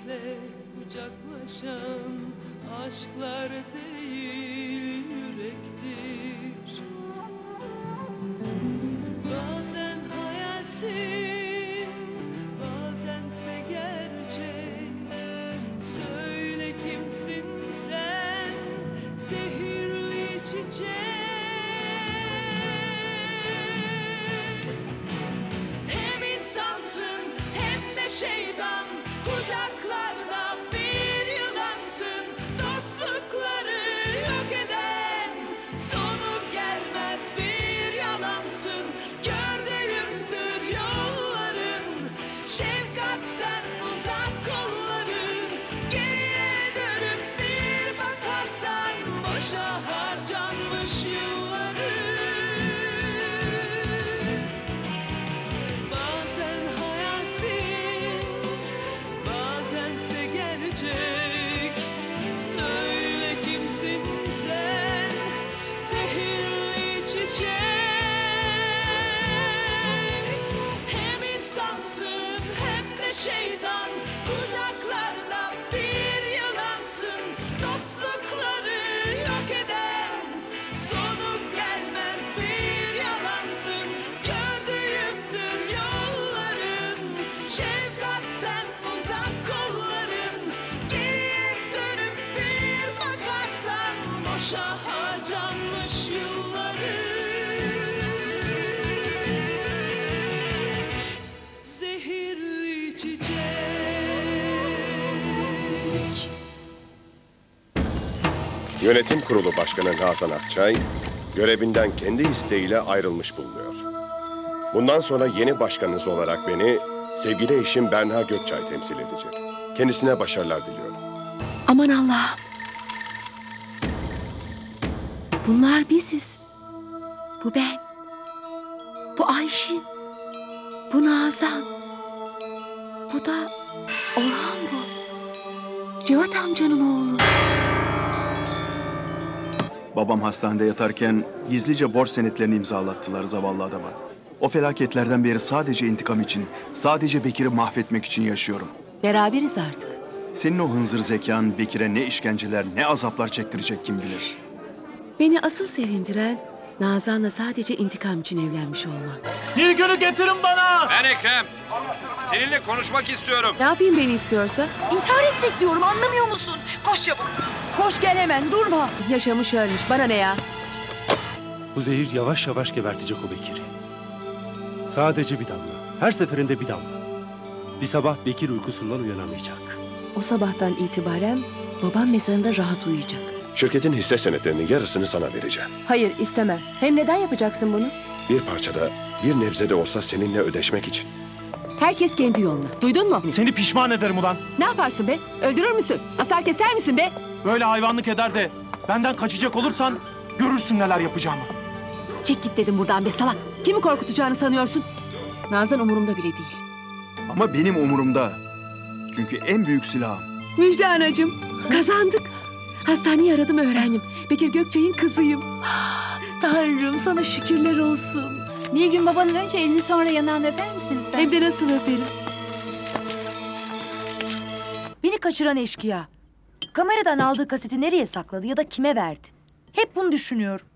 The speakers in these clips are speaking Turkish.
Hasretle kucaklaşan aşklar değil yürektir. Bazen hayalsin, bazense gerçek. Söyle kimsin sen, zehirli çiçek. Hem insansın hem de şeytan, kucaklarda bir yılansın. Dostlukları yok eden, sonu gelmez bir yalansın. Gördüğümdür yolların, şefkatten uzak kolların. Geriye dönüp bir bakarsan, boşa harcanmış yılların. Bazen hayalsin, bazense gerçek. Söyle kimsin sen, zehirli çiçek. Hem insansın hem de şeytan, kucaklarda bir yılansın. Dostlukları yok eden, sonu gelmez bir yalansın. Gördüğümdür yolların, şefkatten uzak kolların. Geriye dönüp bir bakarsan, boşa harcanmış yılların. Zehirli çiçek. Yönetim Kurulu Başkanı Nazan Akçay, görevinden kendi isteğiyle ayrılmış bulunuyor. Bundan sonra yeni başkanınız olarak beni sevgili eşim Berna Gökçay temsil edecek. Kendisine başarılar diliyorum. Aman Allah'ım. Bunlar biziz. Bu ben. Bu Ayşin. Bu Nazan. Bu da Orhan bu. Cevat amcanın oğlu. Babam hastanede yatarken gizlice borç senetlerini imzalattılar zavallı adama. O felaketlerden beri sadece intikam için, sadece Bekir'i mahvetmek için yaşıyorum. Beraberiz artık. Senin o hınzır zekan Bekir'e ne işkenceler, ne azaplar çektirecek kim bilir. Beni asıl sevindiren Nazan'la sadece intikam için evlenmiş olmam. Nilgün'ü getirin bana! Ben Ekrem. Seninle konuşmak istiyorum. Ne yapayım beni istiyorsa? İntihar edecek diyorum, anlamıyor musun? Koş çabuk. Koş gel hemen, durma. Yaşamış ölmüş. Bana ne ya? Bu zehir yavaş yavaş gebertecek o Bekir'i. Sadece bir damla. Her seferinde bir damla. Bir sabah Bekir uykusundan uyanamayacak. O sabahtan itibaren babam mezarında rahat uyuyacak. Şirketin hisse senetlerinin yarısını sana vereceğim. Hayır, istemem. Hem neden yapacaksın bunu? Bir parçada, bir nebze de olsa seninle ödeşmek için. Herkes kendi yoluna. Duydun mu? Seni pişman ederim ulan. Ne yaparsın be? Öldürür müsün? Asar keser misin be? Böyle hayvanlık eder de benden kaçacak olursan görürsün neler yapacağımı. Çek git dedim buradan be salak. Kimi korkutacağını sanıyorsun? Nazan umurumda bile değil. Ama benim umurumda. Çünkü en büyük silahım. Müjde anacığım. Kazandık. Hastaneyi aradım öğrendim. Bekir Gökçay'ın kızıyım. Tanrım sana şükürler olsun. Nilgün babanın önce elini sonra yanağını öper misin lütfen? Hem de nasıl öperim. Beni kaçıran eşkıya. Kameradan aldığı kaseti nereye sakladı ya da kime verdi? Hep bunu düşünüyorum.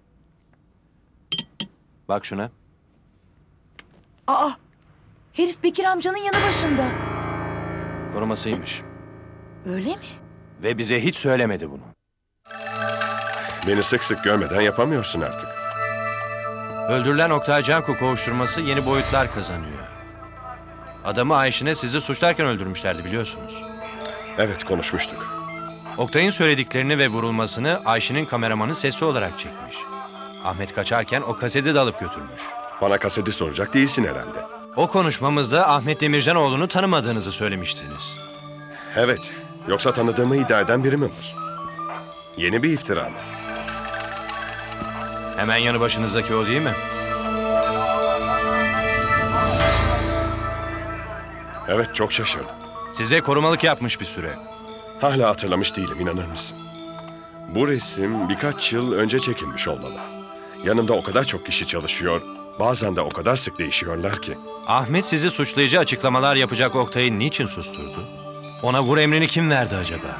Bak şuna. Aa, herif Bekir amcanın yanı başında. Korumasıymış. Öyle mi? Ve bize hiç söylemedi bunu. Beni sık sık görmeden yapamıyorsun artık. Öldürülen Oktay Canku kovuşturması yeni boyutlar kazanıyor. Adamı Ayşin'e sizi suçlarken öldürmüşlerdi biliyorsunuz. Evet, konuşmuştuk. Oktay'ın söylediklerini ve vurulmasını Ayşin'in kameramanı sesli olarak çekmiş. Ahmet kaçarken o kaseti de alıp götürmüş. Bana kaseti soracak değilsin herhalde. O konuşmamızda Ahmet Demircanoğlu'nu tanımadığınızı söylemiştiniz. Evet, yoksa tanıdığımı iddia eden biri mi var? Yeni bir iftira mı? Hemen yanı başınızdaki o değil mi? Evet, çok şaşırdım. Size korumalık yapmış bir süre. Hala hatırlamış değilim, inanır mısın? Bu resim birkaç yıl önce çekilmiş olmalı. Yanımda o kadar çok kişi çalışıyor, bazen de o kadar sık değişiyorlar ki. Ahmet sizi suçlayıcı açıklamalar yapacak Oktay'ı niçin susturdu? Ona vur emrini kim verdi acaba?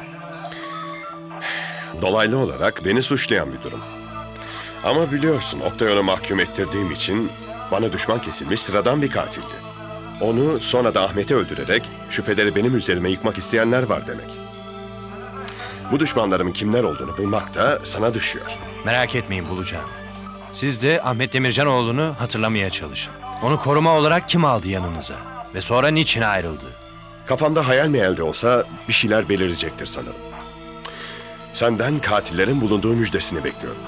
Dolaylı olarak beni suçlayan bir durum. Ama biliyorsun Oktay onu mahkum ettirdiğim için bana düşman kesilmiş sıradan bir katildi. Onu sonra da Ahmet'i öldürerek şüpheleri benim üzerime yıkmak isteyenler var demek. Bu düşmanlarımın kimler olduğunu bulmak da sana düşüyor. Merak etmeyin, bulacağım. Siz de Ahmet Demircanoğlu'nu hatırlamaya çalışın. Onu koruma olarak kim aldı yanınıza? Ve sonra niçin ayrıldı? Kafamda hayal meyal de olsa bir şeyler belirecektir sanırım. Senden katillerin bulunduğu müjdesini bekliyorum.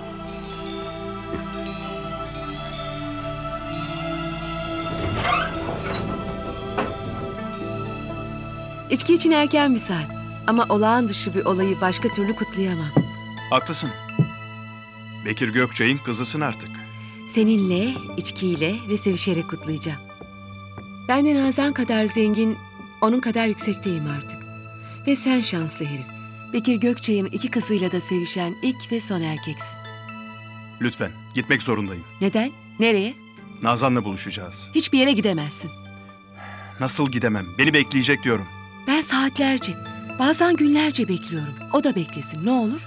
İçki için erken bir saat. Ama olağan dışı bir olayı başka türlü kutlayamam. Haklısın. Bekir Gökçay'ın kızısın artık. Seninle, içkiyle ve sevişerek kutlayacağım. Ben de Nazan kadar zengin, onun kadar yüksekteyim artık. Ve sen şanslı herif. Bekir Gökçay'ın 2 kızıyla da sevişen ilk ve son erkeksin. Lütfen, gitmek zorundayım. Neden? Nereye? Nazan'la buluşacağız. Hiçbir yere gidemezsin. Nasıl gidemem? Beni bekleyecek diyorum. Ben saatlerce, bazen günlerce bekliyorum. O da beklesin, ne olur?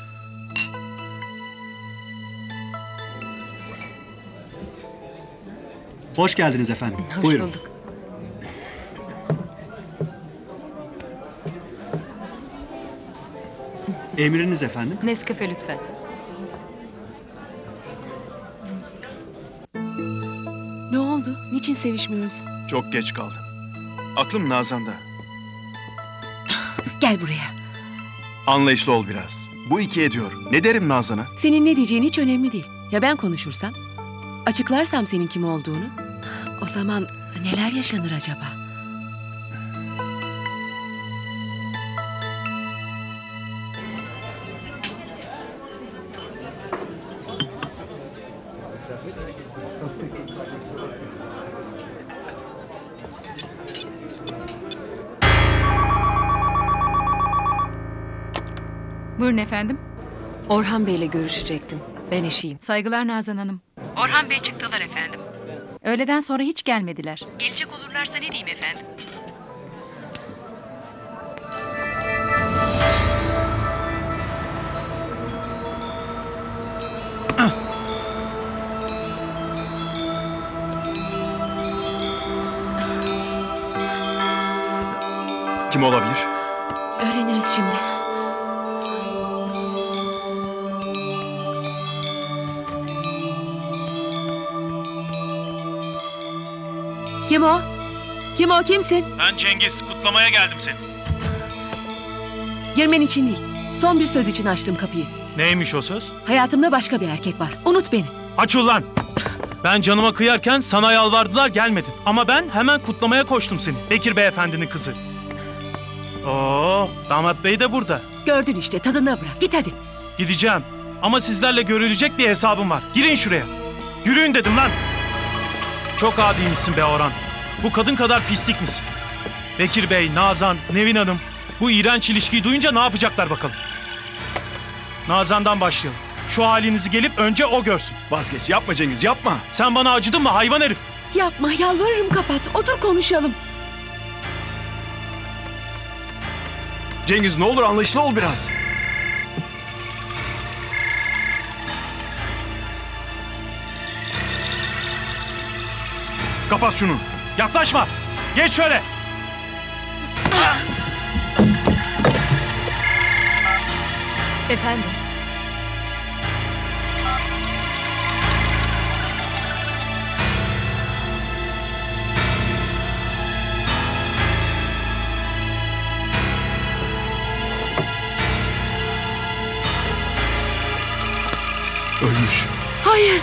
Hoş geldiniz efendim. Hoş Buyurun. bulduk. Emriniz efendim. Nescafe lütfen. Ne oldu? Niçin sevişmiyoruz? Çok geç kaldım. Aklım Nazan'da. Gel buraya. Anlayışlı ol biraz. Bu iki ediyor. Ne derim Nazan'a? Senin ne diyeceğin hiç önemli değil. Ya ben konuşursam? Açıklarsam senin kim olduğunu? O zaman neler yaşanır acaba? Buyurun efendim. Orhan Bey'le görüşecektim. Ben eşiyim. Saygılar Nazan Hanım. Orhan Bey çıktılar efendim. Öğleden sonra hiç gelmediler. Gelecek olurlarsa ne diyeyim efendim? Kim olabilir? Öğreniriz şimdi. Kim o? Kim o? Kimsin? Ben Cengiz. Kutlamaya geldim seni. Girmen için değil. Son bir söz için açtım kapıyı. Neymiş o söz? Hayatımda başka bir erkek var. Unut beni. Aç ulan! Ben canıma kıyarken sana yalvardılar, gelmedin. Ama ben hemen kutlamaya koştum seni. Bekir Beyefendi'nin kızı. Oo, damat bey de burada. Gördün işte, tadına bırak. Git hadi. Gideceğim. Ama sizlerle görülecek bir hesabım var. Girin şuraya. Yürüyün dedim lan. Çok adiymişsin be Orhan. Bu kadın kadar pislik misin? Bekir Bey, Nazan, Nevin Hanım bu iğrenç ilişkiyi duyunca ne yapacaklar bakalım. Nazan'dan başlayalım. Şu halinizi gelip önce o görsün. Vazgeç. Yapma Cengiz, yapma. Sen bana acıdın mı hayvan herif? Yapma, yalvarırım, kapat. Otur konuşalım. Cengiz ne olur anlayışlı ol biraz. Kapat şunu. Yaklaşma. Geç şöyle. Efendim. Ölmüş. Hayır.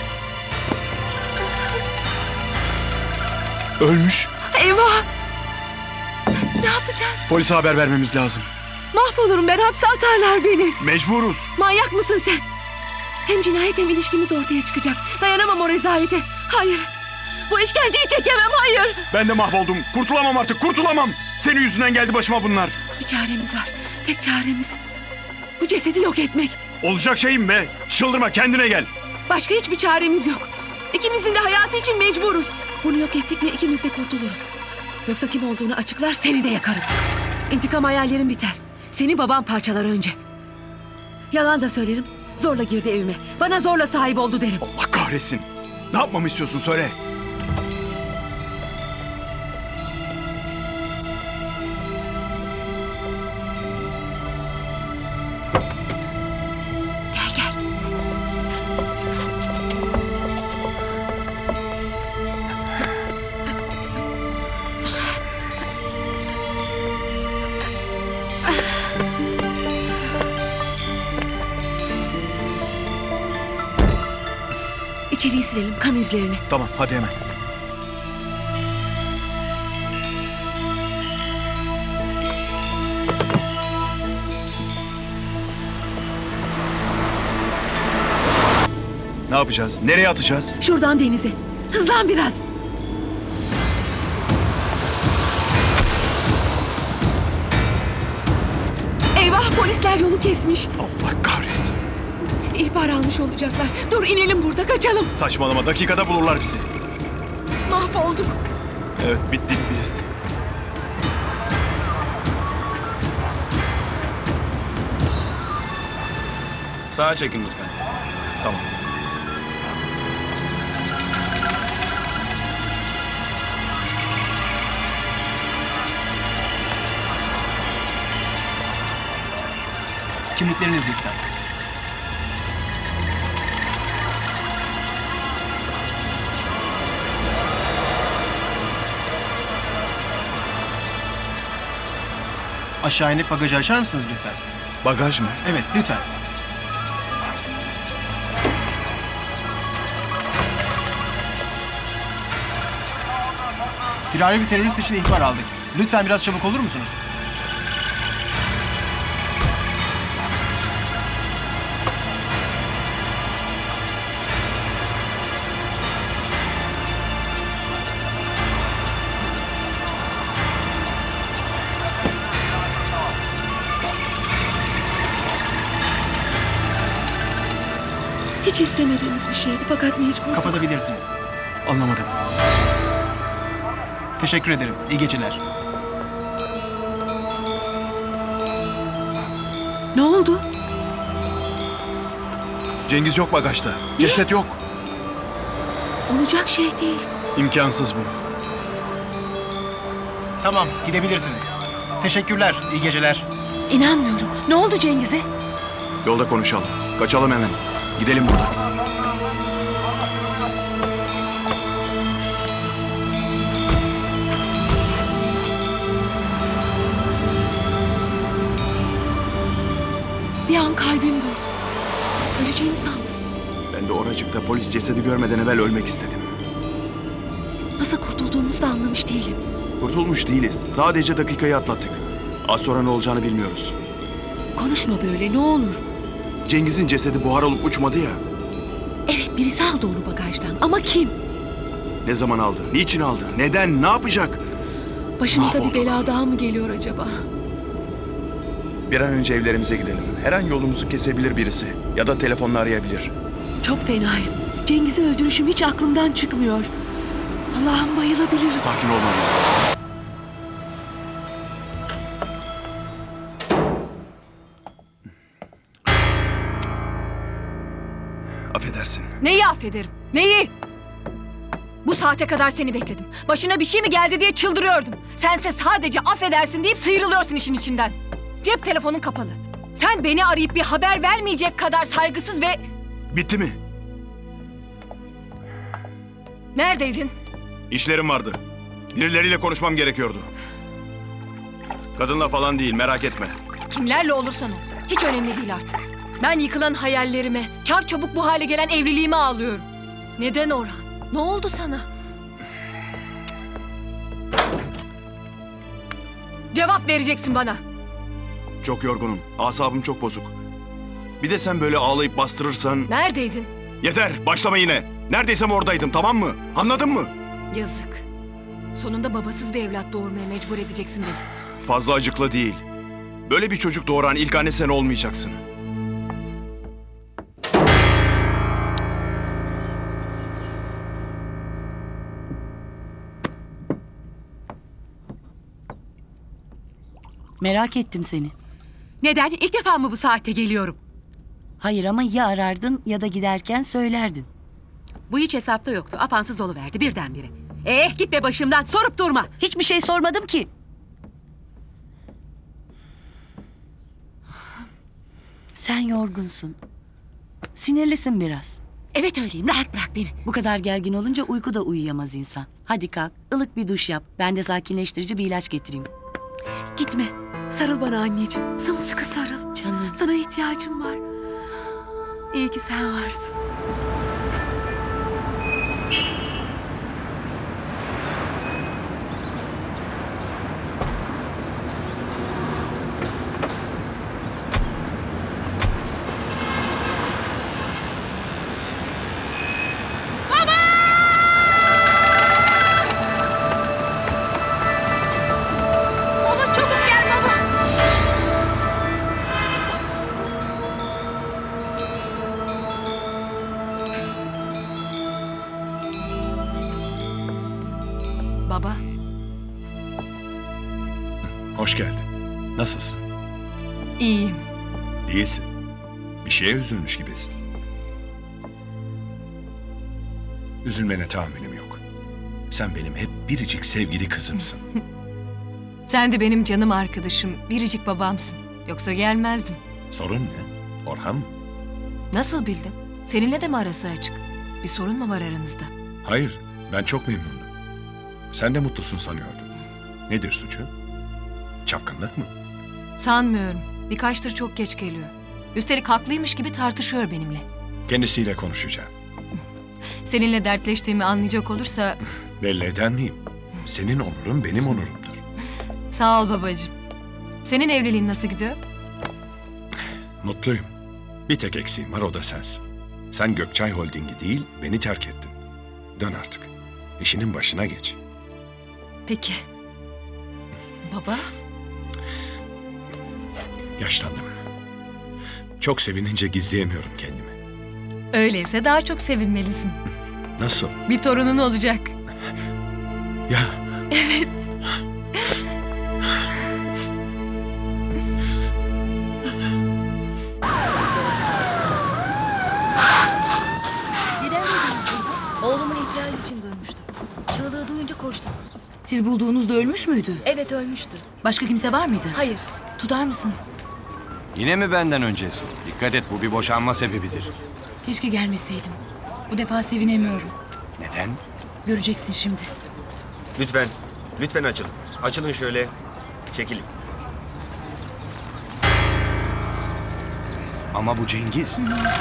Ölmüş. Eyvah. Ne yapacağız? Polise haber vermemiz lazım. Mahvolurum ben, hapse atarlar beni. Mecburuz. Manyak mısın sen? Hem cinayet hem ilişkimiz ortaya çıkacak. Dayanamam o rezalete. Hayır. Bu işkenceyi çekemem, hayır. Ben de mahvoldum. Kurtulamam artık, kurtulamam. Senin yüzünden geldi başıma bunlar. Bir çaremiz var. Tek çaremiz. Bu cesedi yok etmek. Olacak şeyim be. Çıldırma, kendine gel. Başka hiçbir çaremiz yok. İkimizin de hayatı için mecburuz. Bunu yok ettik mi ikimiz de kurtuluruz. Yoksa kim olduğunu açıklar, seni de yakarım. İntikam hayallerim biter. Seni babam parçalar önce. Yalan da söylerim. Zorla girdi evime. Bana zorla sahip oldu derim. Allah kahretsin. Ne yapmamı istiyorsun söyle. Gel gel. İçeriği silelim, kan izlerini. Tamam hadi hemen. Ne yapacağız? Nereye atacağız? Şuradan denize. Hızlan biraz. Eyvah, polisler yolu kesmiş. Allah kahretsin. İhbar almış olacaklar. Dur, inelim burada, kaçalım. Saçmalama, dakikada bulurlar bizi. Mahvolduk. Evet, bittik biz. Sağa çekin lütfen. Tamam. Kimlikleriniz lütfen. Aşağı inip bagajı açar mısınız lütfen? Bagaj mı? Evet, lütfen. Firari bir terörist için ihbar aldık. Lütfen biraz çabuk olur musunuz? Hiç istemediğimiz bir şeydi fakat mecbur. Kapatabilirsiniz. Anlamadım. Teşekkür ederim. İyi geceler. Ne oldu? Cengiz yok bagajda. Ceset yok. Olacak şey değil. İmkansız bu. Tamam, gidebilirsiniz. Teşekkürler. İyi geceler. İnanmıyorum. Ne oldu Cengiz'e? Yolda konuşalım. Kaçalım hemen. Gidelim buradan. Bir an kalbim durdu. Öleceğimi sandım. Ben de oracıkta polis cesedi görmeden evvel ölmek istedim. Nasıl kurtulduğumuzu da anlamış değilim. Kurtulmuş değiliz. Sadece dakikayı atlattık. Az sonra ne olacağını bilmiyoruz. Konuşma böyle, ne olur. Cengiz'in cesedi buhar olup uçmadı ya. Evet, birisi aldı onu bagajdan ama kim? Ne zaman aldı? Niçin aldı? Neden? Ne yapacak? Başımıza bir Mahvolduk. bela daha mı geliyor acaba? Bir an önce evlerimize gidelim. Her an yolumuzu kesebilir birisi. Ya da telefonla arayabilir. Çok fenayım. Cengiz'i öldürüşüm hiç aklımdan çıkmıyor. Allah'ım, bayılabilirim. Sakin olmalıyız. Affedersin. Neyi affederim? Neyi? Bu saate kadar seni bekledim. Başına bir şey mi geldi diye çıldırıyordum. Sense sadece affedersin deyip sıyrılıyorsun işin içinden. Cep telefonun kapalı. Sen beni arayıp bir haber vermeyecek kadar saygısız ve... Bitti mi? Neredeydin? İşlerim vardı. Birileriyle konuşmam gerekiyordu. Kadınla falan değil, merak etme. Kimlerle olursan ol. Hiç önemli değil artık. Ben yıkılan hayallerime, çar çabuk bu hale gelen evliliğime ağlıyorum. Neden Orhan? Ne oldu sana? Cevap vereceksin bana. Çok yorgunum. Asabım çok bozuk. Bir de sen böyle ağlayıp bastırırsan... Neredeydin? Yeter, başlama yine. Neredeysem oradaydım, tamam mı? Anladın mı? Yazık. Sonunda babasız bir evlat doğurmaya mecbur edeceksin beni. Fazla acıklı değil. Böyle bir çocuk doğuran ilk anne sen olmayacaksın. Merak ettim seni. Neden? İlk defa mı bu saatte geliyorum? Hayır ama ya arardın ya da giderken söylerdin. Bu hiç hesapta yoktu. Apansız oluverdi birdenbire. Gitme başımdan. Sorup durma. Hiçbir şey sormadım ki. Sen yorgunsun. Sinirlisin biraz. Evet öyleyim. Rahat bırak beni. Bu kadar gergin olunca uyku da uyuyamaz insan. Hadi kalk, ılık bir duş yap. Ben de sakinleştirici bir ilaç getireyim. Gitme. Sarıl bana anneciğim. Sımsıkı sarıl. Canım. Sana ihtiyacım var. İyi ki sen varsın. Baba çabuk gel baba. Baba, Hoş geldin. Nasılsın? iyiyim. Değilsin. Bir şeye üzülmüş gibisin. Üzülmene tahammülüm yok. Sen benim hep biricik sevgili kızımsın. Sen de benim canım arkadaşım, biricik babamsın. Yoksa gelmezdim. Sorun ne? Orhan mı? Nasıl bildin? Seninle de mi arası açık? Bir sorun mu var aranızda? Hayır, ben çok memnunum. Sen de mutlusun sanıyordum. Nedir suçu? Çapkınlık mı? Sanmıyorum. Birkaçtır çok geç geliyor. Üstelik haklıymış gibi tartışıyor benimle. Kendisiyle konuşacağım. Seninle dertleştiğimi anlayacak olursa... Belli eder miyim? Senin onurun benim onurumdur. Sağ ol babacığım. Senin evliliğin nasıl gidiyor? Mutluyum. Bir tek eksiğim var, o da sensin. Sen Gökçay Holding'i değil, beni terk ettin. Dön artık. İşinin başına geç. Peki. Baba? Yaşlandım. Çok sevinince gizleyemiyorum kendimi. Öyleyse daha çok sevinmelisin. Nasıl? Bir torunun olacak. Ya Evet. Neden buldunuz burada? Oğlumun ihtiyacı için dönmüştüm. Çığlığı duyunca koştum. Siz bulduğunuzda ölmüş müydü? Evet ölmüştü. Başka kimse var mıydı? Hayır. Tutar mısın? Yine mi benden öncesi? Dikkat et, bu bir boşanma sebebidir. Keşke gelmeseydim. Bu defa sevinemiyorum. Neden? Göreceksin şimdi. Lütfen, lütfen açılın. Açılın şöyle. Çekilin. Ama bu Cengiz.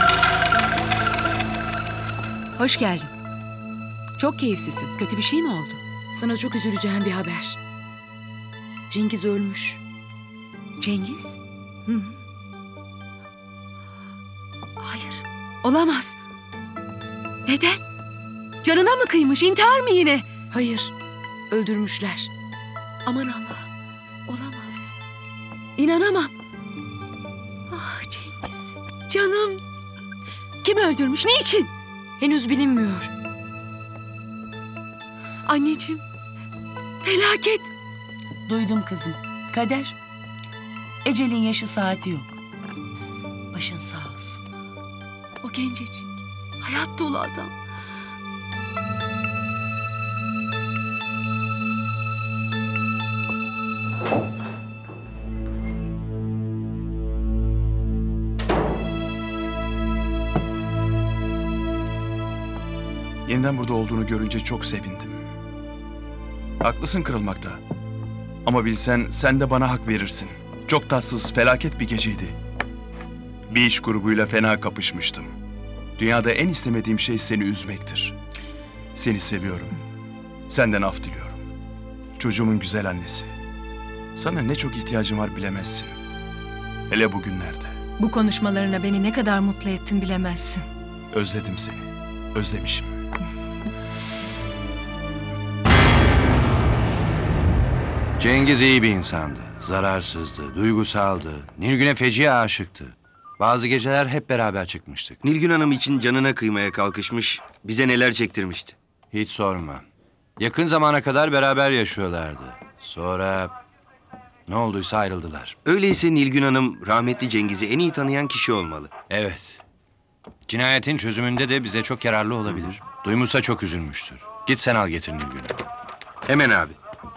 Hoş geldin. Çok keyifsizsin. Kötü bir şey mi oldu? Sana çok üzüleceğim bir haber. Cengiz ölmüş. Cengiz? Hı. Hayır. Olamaz. Neden? Canına mı kıymış? İntihar mı yine? Hayır. Öldürmüşler. Aman Allah'ım. Olamaz. İnanamam. Ah Cengiz. Canım. Kim öldürmüş? Niçin? Henüz bilinmiyor. Anneciğim. Felaket. Duydum kızım. Kader. Ecelin yaşı saati yok. Başın sağ olsun. O gencecik. Hayat dolu adam. Yeniden burada olduğunu görünce çok sevindim. Haklısın kırılmakta. Ama bilsen sen de bana hak verirsin. Çok tatsız, felaket bir geceydi. Bir iş grubuyla fena kapışmıştım. Dünyada en istemediğim şey seni üzmektir. Seni seviyorum. Senden af diliyorum. Çocuğumun güzel annesi. Sana ne çok ihtiyacım var bilemezsin. Hele bugünlerde. Bu konuşmalarına beni ne kadar mutlu ettin bilemezsin. Özledim seni. Özlemişim. Cengiz iyi bir insandı. Zararsızdı, duygusaldı. Nilgün'e feci aşıktı. Bazı geceler hep beraber çıkmıştık. Nilgün Hanım için canına kıymaya kalkışmış, bize neler çektirmişti. Hiç sorma. Yakın zamana kadar beraber yaşıyorlardı. Sonra Ne olduysa ayrıldılar. Öyleyse Nilgün Hanım rahmetli Cengiz'i en iyi tanıyan kişi olmalı. Evet. Cinayetin çözümünde de bize çok yararlı olabilir. Duymuşsa çok üzülmüştür. Git sen al getir Nilgün'ü. Hemen abi.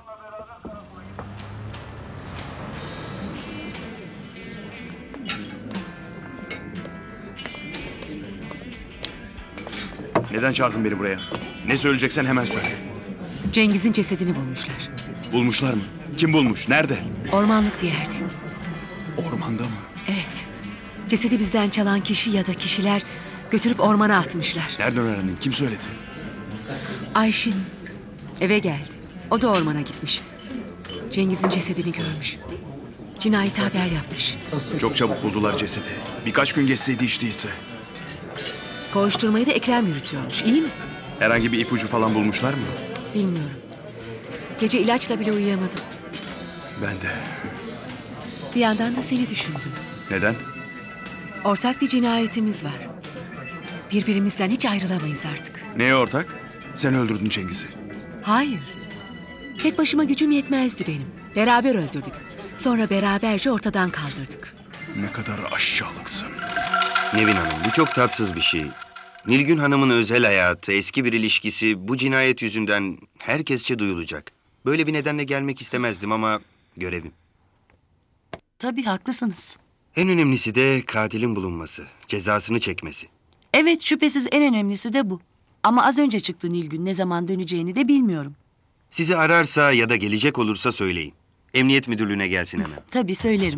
Neden çağırdın beni buraya? Ne söyleyeceksen hemen söyle. Cengiz'in cesedini bulmuşlar. Bulmuşlar mı? Kim bulmuş? Nerede? Ormanlık bir yerde. Ormanda mı? Evet. Cesedi bizden çalan kişi ya da kişiler götürüp ormana atmışlar. Nereden öğrendin? Kim söyledi? Ayşin eve geldi. O da ormana gitmiş. Cengiz'in cesedini görmüş. Cinayeti haber yapmış. Çok çabuk buldular cesedi. Birkaç gün geçseydi hiç değilse. Koğuşturmayı da Ekrem yürütüyormuş. İyi mi? Herhangi bir ipucu falan bulmuşlar mı? Bilmiyorum. Gece ilaçla bile uyuyamadım. Ben de. Bir yandan da seni düşündüm. Neden? Ortak bir cinayetimiz var. Birbirimizden hiç ayrılamayız artık. Neye ortak? Sen öldürdün Cengiz'i. Hayır. Tek başıma gücüm yetmezdi benim. Beraber öldürdük. Sonra beraberce ortadan kaldırdık. Ne kadar aşağılıksın. Nevin Hanım, bu çok tatsız bir şey. Nilgün Hanım'ın özel hayatı, eski bir ilişkisi bu cinayet yüzünden herkesçe duyulacak. Böyle bir nedenle gelmek istemezdim ama görevim. Tabii haklısınız. En önemlisi de katilin bulunması, cezasını çekmesi. Evet, şüphesiz en önemlisi de bu. Ama az önce çıktı Nilgün. Ne zaman döneceğini de bilmiyorum. Sizi ararsa ya da gelecek olursa söyleyin. Emniyet müdürlüğüne gelsin hemen. Tabii söylerim.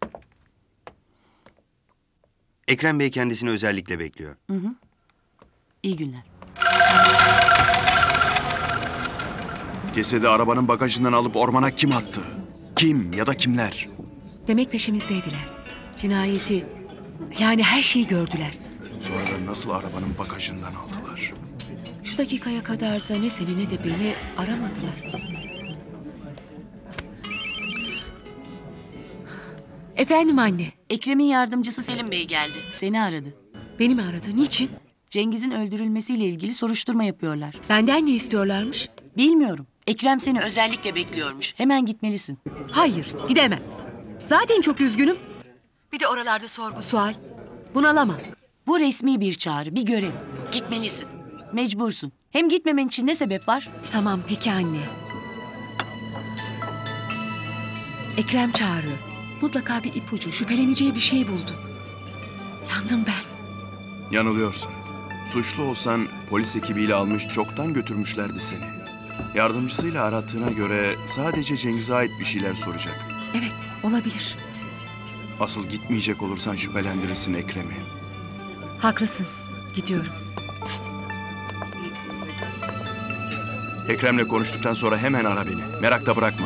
Ekrem Bey kendisini özellikle bekliyor. Hı hı. İyi günler. Cesedi arabanın bagajından alıp ormana kim attı? Kim ya da kimler? Demek peşimizdeydiler. Cinayeti, yani her şeyi gördüler. Sonra da nasıl arabanın bagajından aldılar? Şu dakikaya kadar da ne seni ne de beni aramadılar. Efendim anne. Ekrem'in yardımcısı Selim Bey geldi. Seni aradı. Beni mi aradı? Niçin? Cengiz'in öldürülmesiyle ilgili soruşturma yapıyorlar. Benden ne istiyorlarmış? Bilmiyorum. Ekrem seni özellikle bekliyormuş. Hemen gitmelisin. Hayır, gidemem. Zaten çok üzgünüm. Bir de oralarda sorgu sual. Bunalamam. Bu resmi bir çağrı, bir görev. Gitmelisin. Mecbursun. Hem gitmemen için ne sebep var? Tamam, peki anne. Ekrem çağırıyor. Mutlaka bir ipucu, şüpheleneceği bir şey buldu. Yandım ben. Yanılıyorsun. Suçlu olsan polis ekibiyle almış çoktan götürmüşlerdi seni. Yardımcısıyla arattığına göre sadece Cengiz'e ait bir şeyler soracak. Evet, olabilir. Asıl gitmeyecek olursan şüphelendirirsin Ekrem'i. Haklısın, gidiyorum. Ekrem'le konuştuktan sonra hemen ara beni. Merakta bırakma.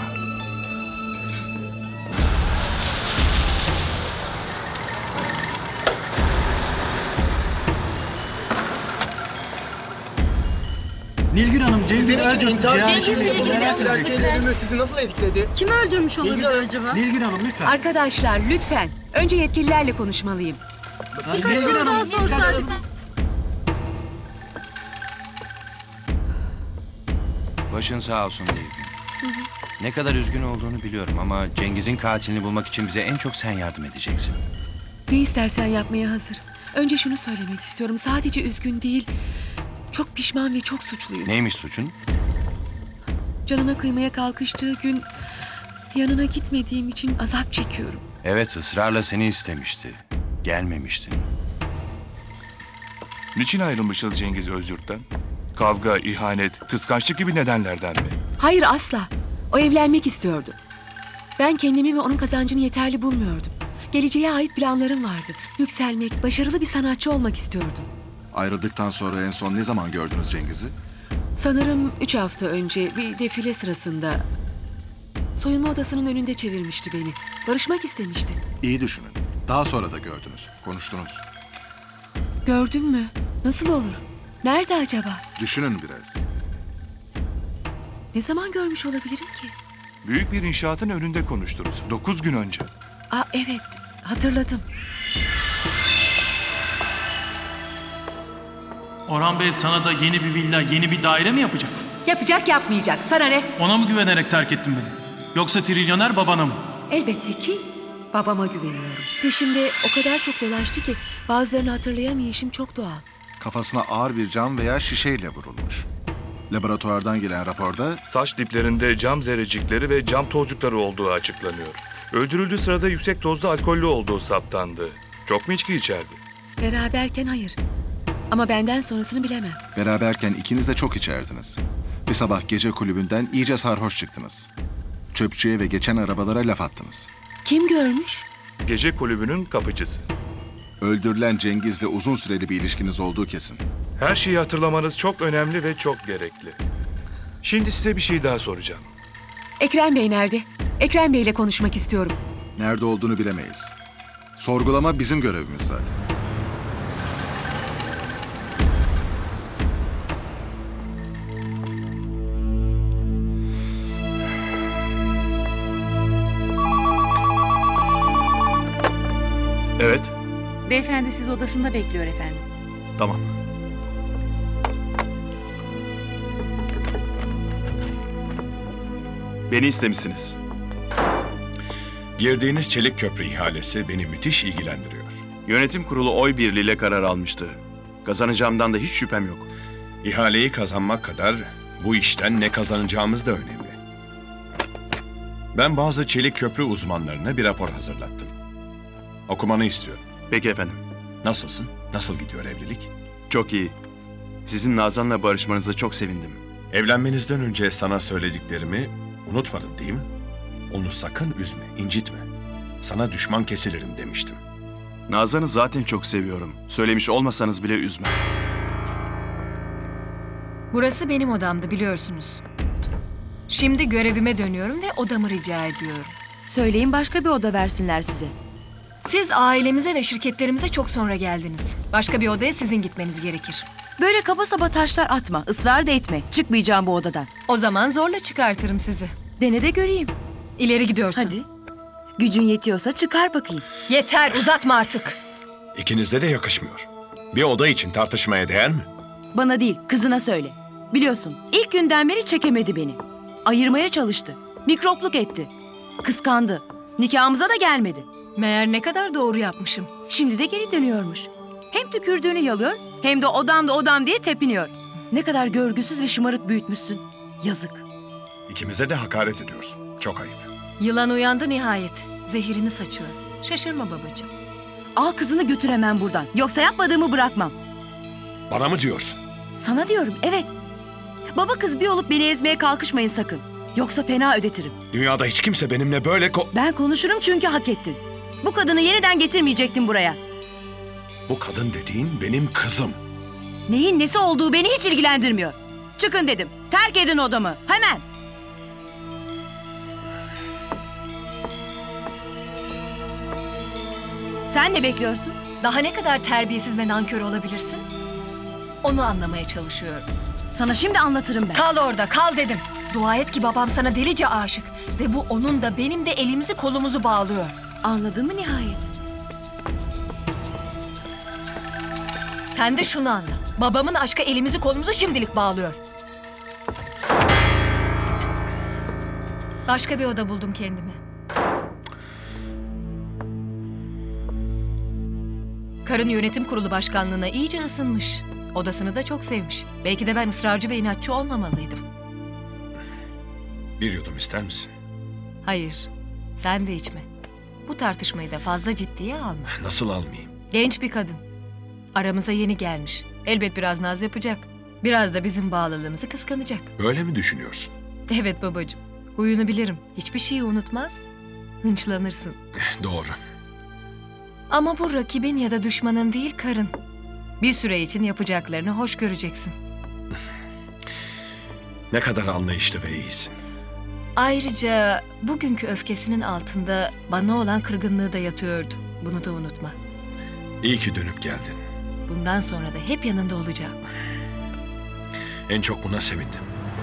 Nilgün Hanım, Cengiz Sizin için intihar cinayeti sizi nasıl etkiledi? Kim öldürmüş olabilir acaba? Nilgün Hanım lütfen. Arkadaşlar lütfen. Önce yetkililerle konuşmalıyım. Birkaç soru daha sorsaydık. Başın sağ olsun Nilgün. Ne kadar üzgün olduğunu biliyorum ama Cengiz'in katilini bulmak için bize en çok sen yardım edeceksin. Ne istersen yapmaya hazırım. Önce şunu söylemek istiyorum. Sadece üzgün değil, çok pişman ve çok suçluyum. Neymiş suçun? Canına kıymaya kalkıştığı gün yanına gitmediğim için azap çekiyorum. Evet, ısrarla seni istemişti. Gelmemiştin. Niçin ayrılmışız Cengiz Özyurt'tan? Kavga, ihanet, kıskançlık gibi nedenlerden mi? Hayır, asla. O evlenmek istiyordu. Ben kendimi ve onun kazancını yeterli bulmuyordum. Geleceğe ait planlarım vardı. Yükselmek, başarılı bir sanatçı olmak istiyordum. Ayrıldıktan sonra en son ne zaman gördünüz Cengiz'i? Sanırım 3 hafta önce bir defile sırasında soyunma odasının önünde çevirmişti beni. Barışmak istemişti. İyi düşünün. Daha sonra da gördünüz, konuştunuz. Gördün mü? Nasıl olur? Nerede acaba? Düşünün biraz. Ne zaman görmüş olabilirim ki? Büyük bir inşaatın önünde konuştunuz. 9 gün önce. Aa, evet, hatırladım. Orhan Bey sana da yeni bir villa, yeni bir daire mi yapacak? Yapacak yapmayacak. Sana ne? Ona mı güvenerek terk ettin beni? Yoksa trilyoner babana mı? Elbette ki babama güveniyorum. Peşimde o kadar çok dolaştı ki bazılarını hatırlayamayışım çok doğal. Kafasına ağır bir cam veya şişeyle vurulmuş. Laboratuvardan gelen raporda Saç diplerinde cam zerrecikleri ve cam tozcukları olduğu açıklanıyor. Öldürüldüğü sırada yüksek dozda alkollü olduğu saptandı. Çok mu içki içerdi? Beraberken hayır. Ama benden sonrasını bilemem. beraberken ikiniz de çok içerdiniz. Bir sabah gece kulübünden iyice sarhoş çıktınız. Çöpçüye ve geçen arabalara laf attınız. Kim görmüş? Gece kulübünün kapıcısı. Öldürülen Cengiz'le uzun süreli bir ilişkiniz olduğu kesin. Her şeyi hatırlamanız çok önemli ve çok gerekli. Şimdi size bir şey daha soracağım. Ekrem Bey nerede? Ekrem Bey ile konuşmak istiyorum. Nerede olduğunu bilemeyiz. Sorgulama bizim görevimiz zaten. Evet, Beyefendi sizi odasında bekliyor efendim. tamam. Beni istemişsiniz. Girdiğiniz çelik köprü ihalesi beni müthiş ilgilendiriyor. Yönetim kurulu oy birliğiyle karar almıştı. Kazanacağımdan da hiç şüphem yok. İhaleyi kazanmak kadar bu işten ne kazanacağımız da önemli. Ben bazı çelik köprü uzmanlarına bir rapor hazırlattım. Okumanı istiyorum. Peki efendim. Nasılsın? Nasıl gidiyor evlilik? Çok iyi. Sizin Nazan'la barışmanıza çok sevindim. Evlenmenizden önce sana söylediklerimi unutmadın değil mi? Onu sakın üzme, incitme. Sana düşman kesilirim demiştim. Nazan'ı zaten çok seviyorum. Söylemiş olmasanız bile üzmem. Burası benim odamdı biliyorsunuz. Şimdi görevime dönüyorum ve odamı rica ediyorum. Söyleyin başka bir oda versinler size. Siz ailemize ve şirketlerimize çok sonra geldiniz. Başka bir odaya sizin gitmeniz gerekir. Böyle kaba saba taşlar atma, ısrar da etme. Çıkmayacağım bu odadan. O zaman zorla çıkartırım sizi. Dene de göreyim. İleri gidiyorsun. Hadi. Gücün yetiyorsa çıkar bakayım. Yeter, uzatma artık. İkinize de yakışmıyor. Bir oda için tartışmaya değer mi? Bana değil, kızına söyle. Biliyorsun, ilk günden beri çekemedi beni. Ayırmaya çalıştı. Mikropluk etti. Kıskandı. Nikahımıza da gelmedi. Meğer ne kadar doğru yapmışım. Şimdi de geri dönüyormuş. Hem tükürdüğünü yalıyor, hem de odam diye tepiniyor. Ne kadar görgüsüz ve şımarık büyütmüşsün. Yazık. İkimize de hakaret ediyorsun. Çok ayıp. Yılan uyandı nihayet. Zehirini saçıyor. Şaşırma babacığım. Al kızını götür hemen buradan. Yoksa yapmadığımı bırakmam. Bana mı diyorsun? Sana diyorum, evet. Baba kız bir olup beni ezmeye kalkışmayın sakın. Yoksa fena ödetirim. Dünyada hiç kimse benimle böyle Ben konuşurum çünkü hak ettin. Bu kadını yeniden getirmeyecektin buraya. Bu kadın dediğin benim kızım. Neyin nesi olduğu beni hiç ilgilendirmiyor. Çıkın dedim. Terk edin odamı. Hemen. Sen ne bekliyorsun? Daha ne kadar terbiyesiz ve nankör olabilirsin? Onu anlamaya çalışıyorum. Sana şimdi anlatırım ben. Kal orada, kal dedim. Dua et ki babam sana delice aşık. Ve bu onun da benim de elimizi kolumuzu bağlıyor. Anladın mı nihayet? Sen de şunu anla. Babamın aşkı elimizi kolumuzu şimdilik bağlıyor. Başka bir oda buldum kendime. Karın yönetim kurulu başkanlığına iyice ısınmış. Odasını da çok sevmiş. Belki de ben ısrarcı ve inatçı olmamalıydım. Bir yudum ister misin? Hayır, sen de içme. Bu tartışmayı da fazla ciddiye alma. Nasıl almayayım? Genç bir kadın. Aramıza yeni gelmiş. Elbet biraz naz yapacak. Biraz da bizim bağlılığımızı kıskanacak. Böyle mi düşünüyorsun? Evet babacığım. Huyunu bilirim. Hiçbir şeyi unutmaz. Hınçlanırsın. Doğru. Ama bu rakibin ya da düşmanın değil karın. Bir süre için yapacaklarını hoş göreceksin. Ne kadar anlayışlı ve iyisin. Ayrıca bugünkü öfkesinin altında bana olan kırgınlığı da yatıyordu. Bunu da unutma. İyi ki dönüp geldin. Bundan sonra da hep yanında olacağım. En çok buna sevindim.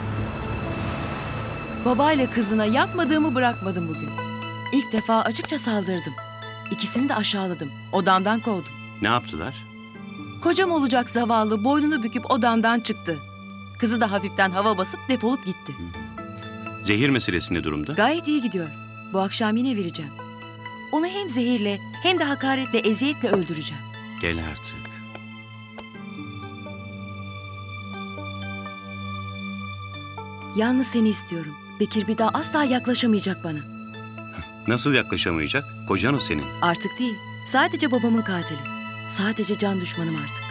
Babayla kızına yapmadığımı bırakmadım bugün. İlk defa açıkça saldırdım. İkisini de aşağıladım. Odamdan kovdum. Ne yaptılar? Kocam olacak zavallı boynunu büküp odamdan çıktı. Kızı da hafiften hava basıp defolup gitti. Zehir meselesi ne durumda? Gayet iyi gidiyor. Bu akşam yine vereceğim. Onu hem zehirle hem de hakaretle, eziyetle öldüreceğim. Gel artık. Yalnız seni istiyorum. Bekir bir daha asla yaklaşamayacak bana. Nasıl yaklaşamayacak? Kocan o senin. Artık değil. Sadece babamın katili. Sadece can düşmanım artık.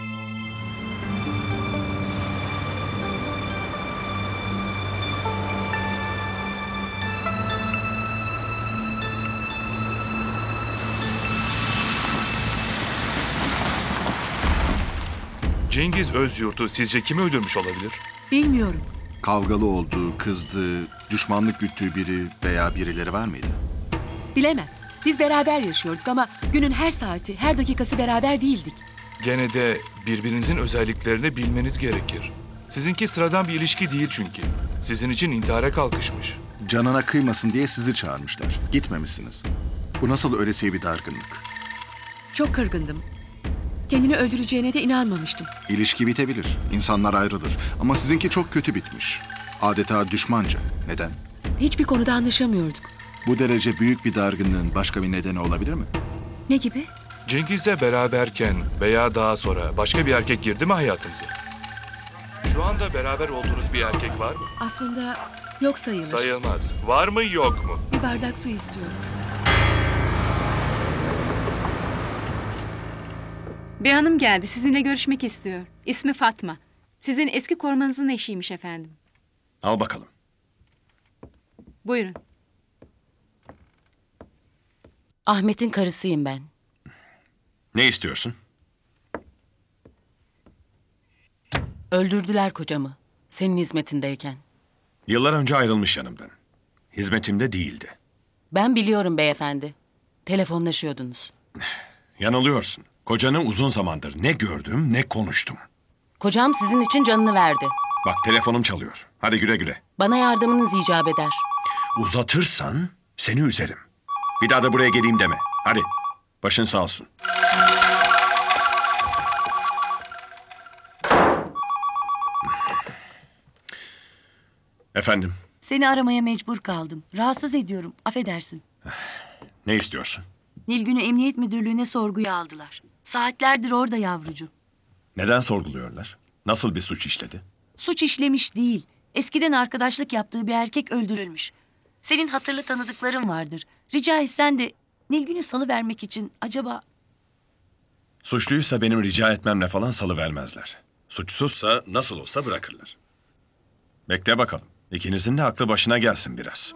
Cengiz Özyurt'u sizce kim öldürmüş olabilir? Bilmiyorum. Kavgalı olduğu, kızdığı, düşmanlık güttüğü biri veya birileri var mıydı? Bilemem. Biz beraber yaşıyorduk ama günün her saati, her dakikası beraber değildik. Gene de birbirinizin özelliklerini bilmeniz gerekir. Sizinki sıradan bir ilişki değil çünkü. Sizin için intihara kalkışmış. Canına kıymasın diye sizi çağırmışlar. Gitmemişsiniz. Bu nasıl ölesiye bir dargınlık? Çok kırgındım. Kendini öldüreceğine de inanmamıştım. İlişki bitebilir, insanlar ayrılır. Ama sizinki çok kötü bitmiş. Adeta düşmanca. Neden? Hiçbir konuda anlaşamıyorduk. Bu derece büyük bir dargınlığın başka bir nedeni olabilir mi? Ne gibi? Cengiz'le beraberken veya daha sonra başka bir erkek girdi mi hayatınıza? Şu anda beraber olduğunuz bir erkek var mı? Aslında yok sayılır. Sayılmaz. Var mı yok mu? Bir bardak su istiyorum. Bir hanım geldi. Sizinle görüşmek istiyor. İsmi Fatma. Sizin eski korumanızın eşiymiş efendim. Al bakalım. Buyurun. Ahmet'in karısıyım ben. Ne istiyorsun? Öldürdüler kocamı. Senin hizmetindeyken. Yıllar önce ayrılmış yanımdan. Hizmetimde değildi. Ben biliyorum beyefendi. Telefonlaşıyordunuz. Yanılıyorsun. Kocanı uzun zamandır ne gördüm ne konuştum. Kocam sizin için canını verdi. Bak telefonum çalıyor. Hadi güle güle. Bana yardımınız icap eder. Uzatırsan seni üzerim. Bir daha da buraya geleyim deme. Hadi. Başın sağ olsun. Efendim, Seni aramaya mecbur kaldım. Rahatsız ediyorum. Affedersin. ne istiyorsun? Nilgün'ü Emniyet Müdürlüğü'ne sorguya aldılar. Saatlerdir orada yavrucu. Neden sorguluyorlar? Nasıl bir suç işledi? Suç işlemiş değil. Eskiden arkadaşlık yaptığı bir erkek öldürülmüş. Senin hatırlı tanıdıkların vardır. Rica etsen de Nilgün'ü salıvermek için acaba... Suçluysa benim rica etmemle falan salıvermezler. Suçsuzsa nasıl olsa bırakırlar. Bekle bakalım. İkinizin de aklı başına gelsin biraz.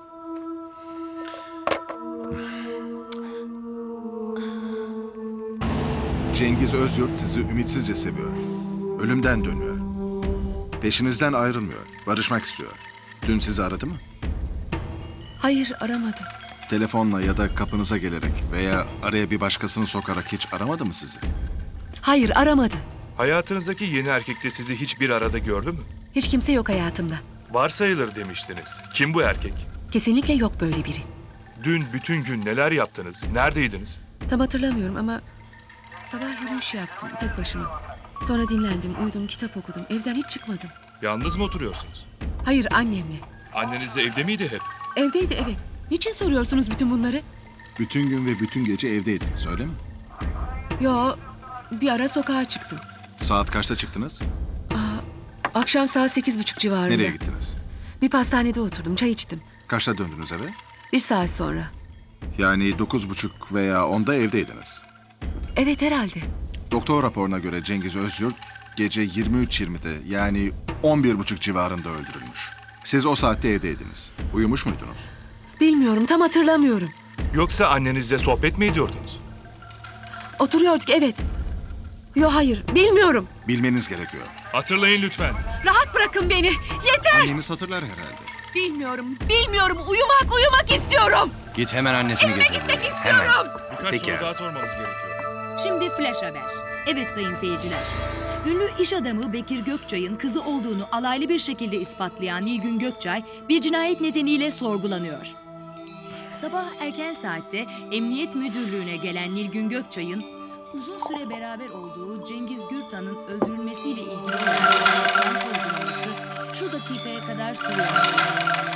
Cengiz Özyurt sizi ümitsizce seviyor. Ölümden dönüyor. Peşinizden ayrılmıyor. Barışmak istiyor. Dün sizi aradı mı? Hayır, aramadı. Telefonla ya da kapınıza gelerek veya araya bir başkasını sokarak hiç aramadı mı sizi? Hayır, aramadı. Hayatınızdaki yeni erkek de sizi hiçbir arada gördü mü? Hiç kimse yok hayatımda. Varsayılır demiştiniz. Kim bu erkek? Kesinlikle yok böyle biri. Dün bütün gün neler yaptınız? Neredeydiniz? Tam hatırlamıyorum ama sabah yürüyüş yaptım tek başıma. Sonra dinlendim, uyudum, kitap okudum. Evden hiç çıkmadım. Yalnız mı oturuyorsunuz? Hayır, annemle. Anneniz de evde miydi hep? Evdeydi, evet. Niçin soruyorsunuz bütün bunları? Bütün gün ve bütün gece evdeydiniz, öyle mi? Yo, bir ara sokağa çıktım. Saat kaçta çıktınız? Akşam saat 8:30 civarında. Nereye gittiniz? Bir pastanede oturdum, çay içtim. Kaçta döndünüz eve? 1 saat sonra. Yani 9:30 veya 10'da evdeydiniz. Evet, herhalde. Doktor raporuna göre Cengiz Özyurt gece 23:20'de yani 11:30 civarında öldürülmüş. Siz o saatte evdeydiniz. Uyumuş muydunuz? Bilmiyorum, tam hatırlamıyorum. Yoksa annenizle sohbet mi ediyordunuz? Oturuyorduk, evet. Yo, hayır, bilmiyorum. Bilmeniz gerekiyor. Hatırlayın lütfen. Rahat bırakın beni. Yeter. Anneniz hatırlar herhalde. Bilmiyorum. Uyumak istiyorum. Git hemen annesini Evime getir. gitmek buraya. istiyorum. Birkaç Peki soru abi. daha sormamız gerekiyor. Şimdi flash haber. Evet sayın seyirciler. Ünlü iş adamı Bekir Gökçay'ın kızı olduğunu alaylı bir şekilde ispatlayan Nilgün Gökçay bir cinayet nedeniyle sorgulanıyor. Sabah erken saatte Emniyet Müdürlüğü'ne gelen Nilgün Gökçay'ın uzun süre beraber olduğu Cengiz Gürtan'ın öldürülmesiyle ilgili başlatılan sorgulaması şu dakikaya kadar sürüyor.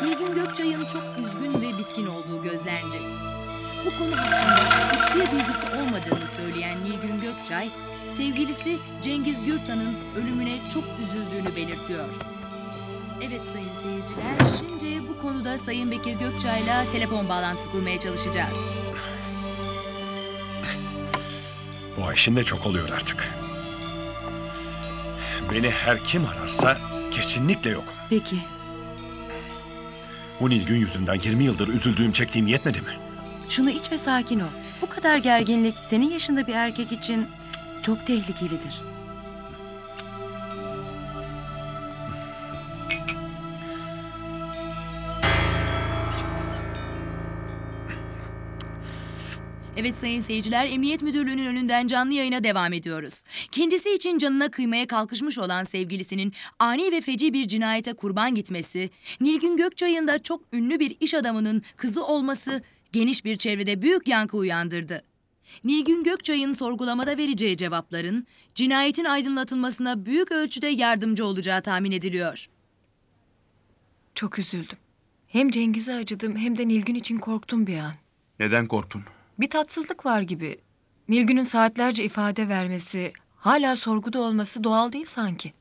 Nilgün Gökçay'ın çok üzgün ve bitkin olduğu gözlendi. Bu konu hakkında hiçbir bilgisi olmadığını söyleyen Nilgün Gökçay, sevgilisi Cengiz Gürtan'ın ölümüne çok üzüldüğünü belirtiyor. Evet sayın seyirciler, şimdi bu konuda Sayın Bekir Gökçay'la telefon bağlantısı kurmaya çalışacağız. Bu Ayşin de çok oluyor artık. Beni her kim ararsa kesinlikle yok. Peki. Bu Nilgün yüzünden 20 yıldır üzüldüğüm, çektiğim yetmedi mi? Şunu iç ve sakin ol. Bu kadar gerginlik senin yaşında bir erkek için çok tehlikelidir. Evet sayın seyirciler, Emniyet Müdürlüğü'nün önünden canlı yayına devam ediyoruz. Kendisi için canına kıymaya kalkışmış olan sevgilisinin ani ve feci bir cinayete kurban gitmesi, Nilgün Gökçay'ın da çok ünlü bir iş adamının kızı olması geniş bir çevrede büyük yankı uyandırdı. Nilgün Gökçay'ın sorgulamada vereceği cevapların cinayetin aydınlatılmasına büyük ölçüde yardımcı olacağı tahmin ediliyor. Çok üzüldüm. Hem Cengiz'e acıdım hem de Nilgün için korktum bir an. Neden korktun? Bir tatsızlık var gibi. Nilgün'ün saatlerce ifade vermesi, hala sorguda olması doğal değil sanki.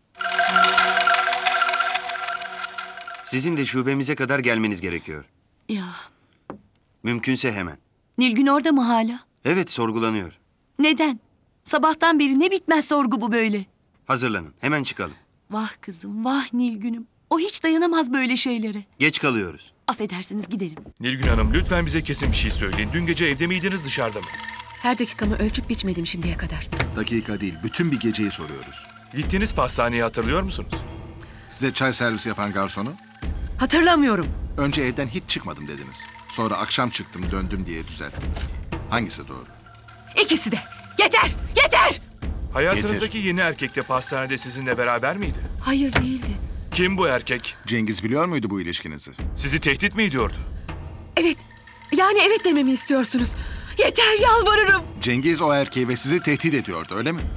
Sizin de şubemize kadar gelmeniz gerekiyor. Ya, Mümkünse hemen. Nilgün orada mı hala? Evet, sorgulanıyor. Neden? Sabahtan beri ne bitmez sorgu bu böyle. Hazırlanın, hemen çıkalım. Vah kızım, vah Nilgün'üm. O hiç dayanamaz böyle şeylere. Geç kalıyoruz. Affedersiniz, gidelim. Nilgün Hanım, lütfen bize kesin bir şey söyleyin. Dün gece evde miydiniz, dışarıda mı? Her dakikamı ölçüp biçmedim şimdiye kadar. Dakika değil, bütün bir geceyi soruyoruz. Gittiğiniz pastaneyi hatırlıyor musunuz? Size çay servisi yapan garsonu? Hatırlamıyorum. Önce evden hiç çıkmadım dediniz. Sonra akşam çıktım, döndüm diye düzelttiniz. Hangisi doğru? İkisi de. Yeter! Yeter! Hayatınızdaki yeni erkek de pastanede sizinle beraber miydi? Hayır değildi. Kim bu erkek? Cengiz biliyor muydu bu ilişkinizi? Sizi tehdit mi ediyordu? Evet. Yani evet dememi istiyorsunuz. Yeter, yalvarırım. Cengiz o erkeği ve sizi tehdit ediyordu, öyle mi?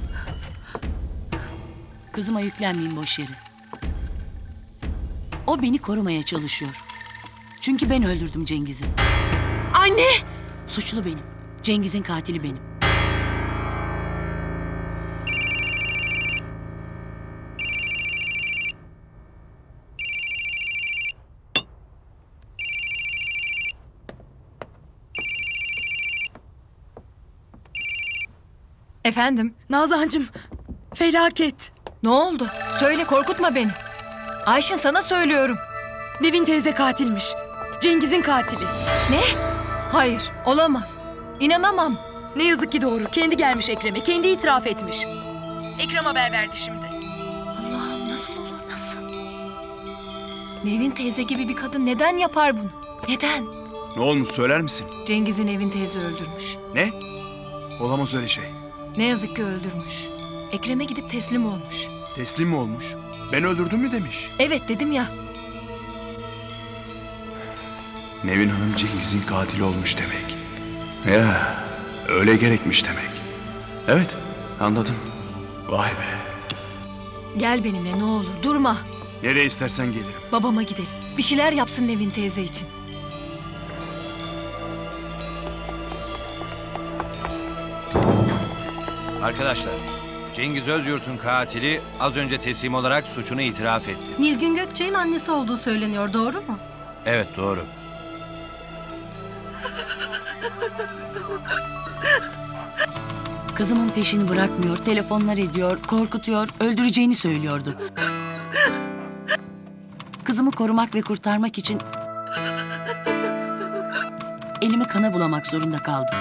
Kızıma yüklenmeyin boş yere. O beni korumaya çalışıyor. Çünkü ben öldürdüm Cengiz'i. Anne! Suçlu benim. Cengiz'in katili benim. Efendim? Nazancığım, felaket. Ne oldu? Söyle, korkutma beni. Ayşin, sana söylüyorum. Nevin teyze katilmiş. Cengiz'in katili. Ne? Hayır, olamaz. İnanamam. Ne yazık ki doğru. Kendi gelmiş Ekrem'e. Kendi itiraf etmiş. Ekrem haber verdi şimdi. Allah'ım, nasıl olur, nasıl? Nevin teyze gibi bir kadın neden yapar bunu? Neden? Ne olmuş, söyler misin? Cengiz'i Nevin teyze öldürmüş. Ne? Olamaz öyle şey. Ne yazık ki öldürmüş. Ekrem'e gidip teslim olmuş. Teslim mi olmuş? Ben öldürdüm mü demiş. Evet dedim ya. Nevin Hanım Cengiz'in katili olmuş demek. Ya, öyle gerekmiş demek. Evet, anladım. Vay be. Gel benimle ne olur, durma. Nereye istersen gelirim. Babama gidelim. Bir şeyler yapsın Nevin teyze için. Arkadaşlar, Cengiz Özyurt'un katili az önce teslim olarak suçunu itiraf etti. Nilgün Gökçay'ın annesi olduğu söyleniyor, doğru mu? Evet, doğru. Kızımın peşini bırakmıyor, telefonlar ediyor, korkutuyor, öldüreceğini söylüyordu. Kızımı korumak ve kurtarmak için elimi kana bulamak zorunda kaldım.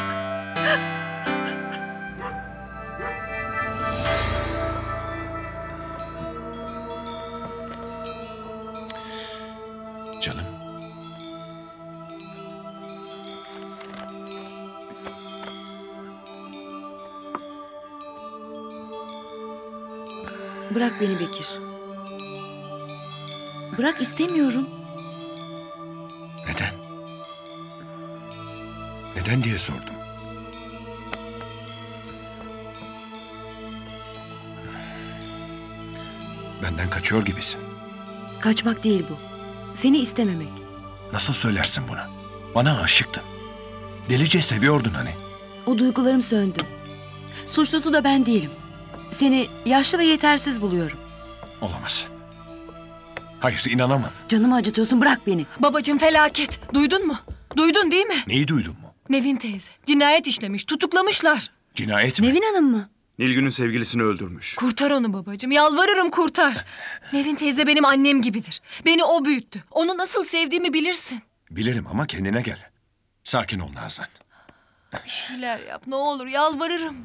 Canım. Bırak beni Bekir. Bırak, istemiyorum. Neden? Neden diye sordum. Benden kaçıyor gibisin. Kaçmak değil bu. Seni istememek. Nasıl söylersin bunu? Bana aşıktın. Delice seviyordun hani. O duygularım söndü. Suçlusu da ben değilim. Seni yaşlı ve yetersiz buluyorum. Olamaz. Hayır, inanamam. Canımı acıtıyorsun, bırak beni. Babacığım felaket. Duydun mu? Duydun değil mi? Neyi duydun mu? Nevin teyze cinayet işlemiş. Tutuklamışlar. Cinayet mi? Nevin Hanım mı? Nilgün'ün sevgilisini öldürmüş. Kurtar onu babacığım. Yalvarırım kurtar. Nevin teyze benim annem gibidir. Beni o büyüttü. Onu nasıl sevdiğimi bilirsin. Bilirim ama kendine gel. Sakin ol Nazan. Bir şeyler yap ne olur yalvarırım.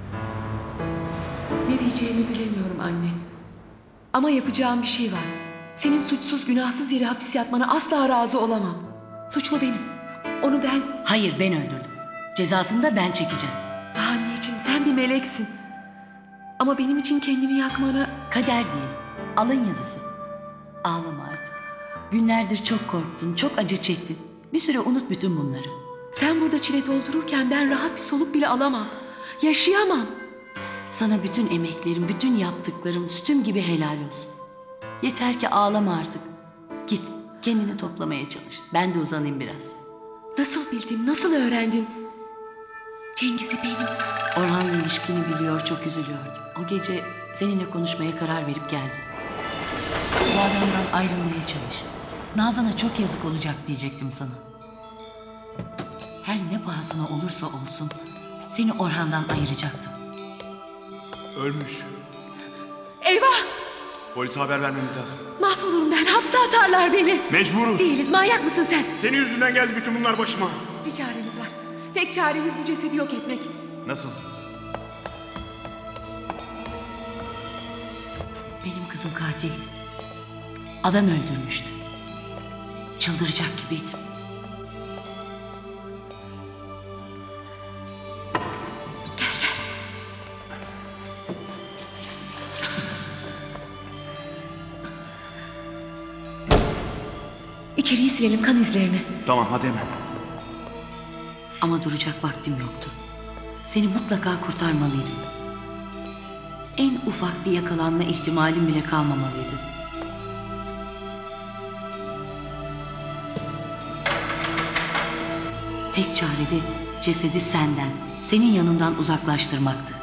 Ne diyeceğimi bilemiyorum anne. Ama yapacağım bir şey var. Senin suçsuz günahsız yere hapis yatmana asla razı olamam. Suçlu benim. Onu ben... Hayır, ben öldürdüm. Cezasını da ben çekeceğim. Anneciğim sen bir meleksin. Ama benim için kendini yakmana... Kader değil, alın yazısı. Ağlama artık. Günlerdir çok korktun, çok acı çektin. Bir süre unut bütün bunları. Sen burada çile doldururken ben rahat bir soluk bile alamam. Yaşayamam. Sana bütün emeklerim, bütün yaptıklarım sütüm gibi helal olsun. Yeter ki ağlama artık. Git, kendini toplamaya çalış. Ben de uzanayım biraz. Nasıl bildin, nasıl öğrendin? Cengiz'i benim. Orhan'la ilişkini biliyor, çok üzülüyordu. O gece seninle konuşmaya karar verip geldim. Bu adamdan ayrılmaya çalış. Nazan'a çok yazık olacak diyecektim sana. Her ne pahasına olursa olsun seni Orhan'dan ayıracaktım. Ölmüş. Eyvah! Polise haber vermemiz lazım. Mahvolurum ben, hapse atarlar beni. Mecburuz. Değiliz, manyak mısın sen? Senin yüzünden geldi bütün bunlar başıma. Bir çaremiz var. Tek çaremiz bu cesedi yok etmek. Nasıl? Benim kızım katil. Adam öldürmüştü. Çıldıracak gibiydim. İçeriği silelim, kan izlerini. Tamam, hadi hemen. Ama duracak vaktim yoktu. Seni mutlaka kurtarmalıydım. En ufak bir yakalanma ihtimalim bile kalmamalıydı. Tek çare de cesedi senden, senin yanından uzaklaştırmaktı.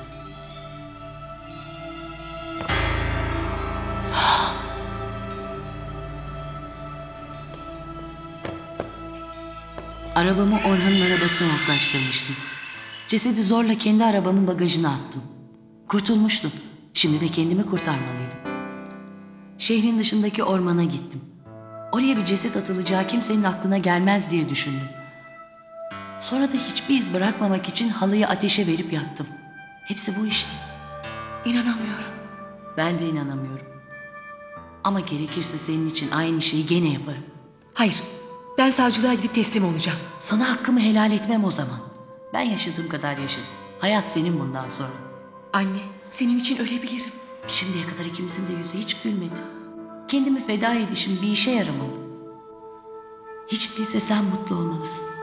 Arabamı Orhan'ın arabasına yaklaştırmıştım. Cesedi zorla kendi arabamın bagajına attım. Kurtulmuştum. Şimdi de kendimi kurtarmalıydım. Şehrin dışındaki ormana gittim. Oraya bir ceset atılacağı kimsenin aklına gelmez diye düşündüm. Sonra da hiçbir iz bırakmamak için halıyı ateşe verip yaktım. Hepsi bu işte. İnanamıyorum. Ben de inanamıyorum. Ama gerekirse senin için aynı şeyi gene yaparım. Hayır, ben savcılığa gidip teslim olacağım. Sana hakkımı helal etmem o zaman. Ben yaşadığım kadar yaşadım. Hayat senin bundan sonra. Anne, senin için ölebilirim. Şimdiye kadar ikimizin de yüzü hiç gülmedi. Kendimi feda edişim bir işe yaramalı. Hiç değilse sen mutlu olmalısın.